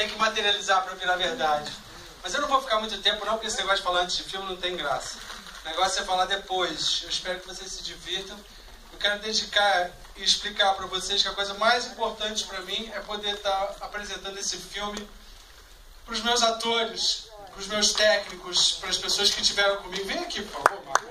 tem que materializar para virar verdade. Mas eu não vou ficar muito tempo não, porque esse negócio de falar antes de filme não tem graça. O negócio é falar depois. Eu espero que vocês se divirtam. Eu quero dedicar e explicar para vocês que a coisa mais importante para mim é poder estar apresentando esse filme para os meus atores, para os meus técnicos, para as pessoas que estiveram comigo. Vem aqui, por favor, Marco.